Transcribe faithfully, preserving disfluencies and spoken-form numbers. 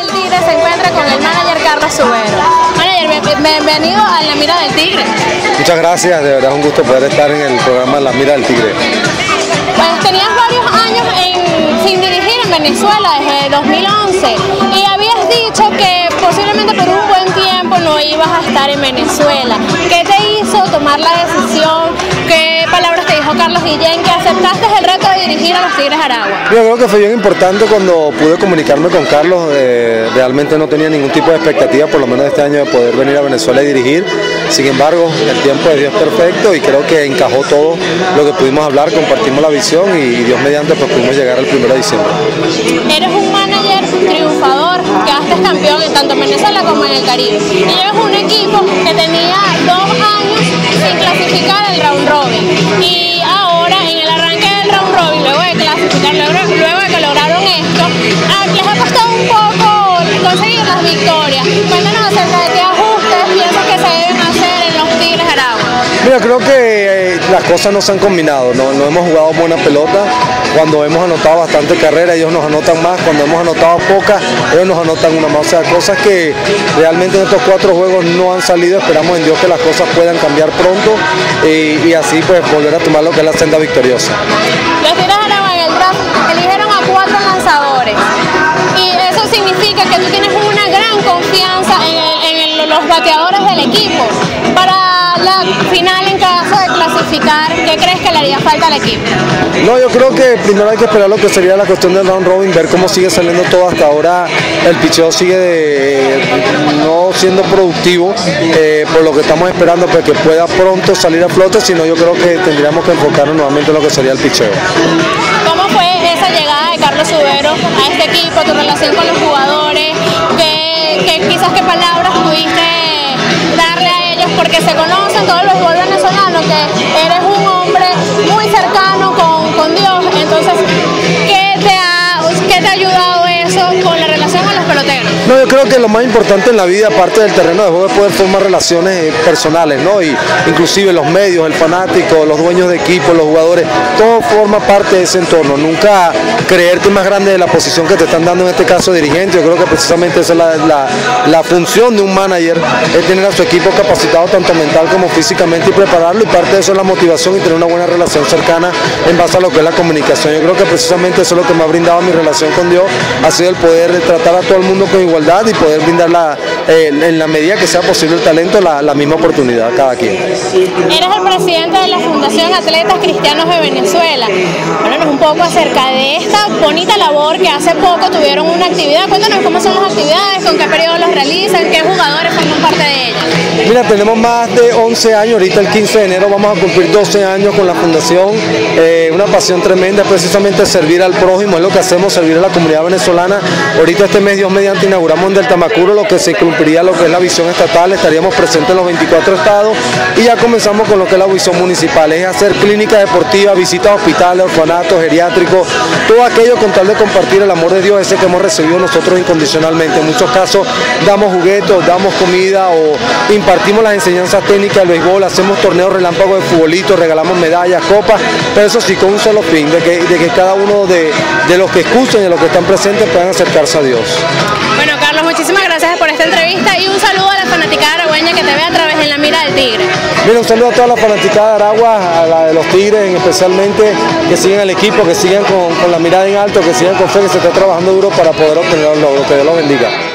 del Tigre se encuentra con el manager Carlos Subero. Manager, bienvenido a La Mira del Tigre. Muchas gracias, de verdad es un gusto poder estar en el programa La Mira del Tigre. Pues tenías varios años en, sin dirigir en Venezuela, desde dos mil once, y habías dicho que posiblemente por un buen tiempo no ibas a estar en Venezuela. ¿Qué te hizo tomar la decisión? ¿Qué palabras te dijo Carlos Guillén que aceptaste el reto de dirigir a los Tigres Aragua? Yo creo que fue bien importante cuando pude comunicarme con Carlos. Eh, realmente no tenía ningún tipo de expectativa, por lo menos este año, de poder venir a Venezuela y dirigir. Sin embargo, el tiempo de Dios es perfecto y creo que encajó todo lo que pudimos hablar, compartimos la visión y Dios mediante pues pudimos llegar al primero de diciembre. Eres un manager triunfador, quedaste campeón tanto en Venezuela como en el Caribe. Y llevas un equipo que tenía dos años sin clasificar al round robin. Y ahora en el arranque del round robin, luego de clasificar, luego, luego de que lograron esto, les ha costado un poco conseguir las victorias. Cuéntanos acerca de qué ajustes piensas que se deben hacer en los Tigres Aragua. Mira, creo que eh, las cosas no se han combinado, no, no hemos jugado buena pelota. Cuando hemos anotado bastante carrera, ellos nos anotan más. Cuando hemos anotado pocas, ellos nos anotan una más. O sea, cosas que realmente en estos cuatro juegos no han salido. Esperamos en Dios que las cosas puedan cambiar pronto y, y así pues volver a tomar lo que es la senda victoriosa. Los Tigres Aragua en el draft eligieron a cuatro lanzadores y eso significa que tú tienes una gran confianza en, el, en el, los bateadores del equipo. Para la final, en caso de clasificar, ¿qué crees que le haría falta al equipo? No, yo creo que primero hay que esperar lo que sería la cuestión del round robin, ver cómo sigue saliendo todo. Hasta ahora el picheo sigue de, no siendo productivo, eh, por lo que estamos esperando pues, que pueda pronto salir a flote, sino yo creo que tendríamos que enfocarnos nuevamente en lo que sería el picheo. ¿Cómo fue esa llegada de Carlos Subero a este equipo, tu relación con los jugadores? ¿Qué, qué, quizás qué palabras pudiste darle a ellos? Porque se conocen todo el béisbol venezolano, que eres un hombre muy cercano con, con Dios. Entonces, ¿qué te, ha, ¿qué te ha ayudado eso con la relación con los peloteros? No, yo creo que lo más importante en la vida, aparte del terreno de juego, es poder formar relaciones personales, ¿no? Y inclusive los medios, el fanático, los dueños de equipo, los jugadores, todo forma parte de ese entorno. Nunca creerte más grande de la posición que te están dando, en este caso dirigente. Yo creo que precisamente esa es la, la, la función de un manager, es tener a su equipo capacitado tanto mental como físicamente y prepararlo, y parte de eso es la motivación y tener una buena relación cercana en base a lo que es la comunicación. Yo creo que precisamente eso es lo que me ha brindado mi relación con Dios, ha sido el poder tratar a todo el mundo con igualdad y poder brindar la, eh, en la medida que sea posible el talento, la, la misma oportunidad a cada quien. Eres el presidente de la Fundación Atletas Cristianos de Venezuela. Háblanos un poco acerca de esta bonita labor que hace poco tuvieron una actividad. Cuéntanos cómo son las actividades, con qué periodo las realizan, qué jugadores forman parte de ellas. Mira, tenemos más de once años, ahorita el quince de enero vamos a cumplir doce años con la fundación, eh, una pasión tremenda, precisamente servir al prójimo, es lo que hacemos, servir a la comunidad venezolana. Ahorita este mes, Dios mediante, inauguramos en Del Tamacuro lo que se cumpliría lo que es la visión estatal, estaríamos presentes en los veinticuatro estados y ya comenzamos con lo que es la visión municipal, es hacer clínicas deportivas, visitas a hospitales, orfanatos, geriátricos, todo aquello con tal de compartir el amor de Dios, ese que hemos recibido nosotros incondicionalmente. En muchos casos damos juguetes, damos comida o impartimos las enseñanzas técnicas del béisbol, hacemos torneos relámpagos de futbolito, regalamos medallas, copas, pero eso sí con un solo fin, de que, de que cada uno de, de los que escuchen y de los que están presentes puedan acercarse a Dios. Bueno, Carlos, muchísimas gracias por esta entrevista y un saludo a la fanaticada aragüeña que te ve a través de La Mira del Tigre. Mira, un saludo a toda la fanaticada de Aragua, a la de los Tigres especialmente, que sigan el equipo, que sigan con, con la mirada en alto, que sigan con fe, que se está trabajando duro para poder obtener los logros. Que Dios los bendiga.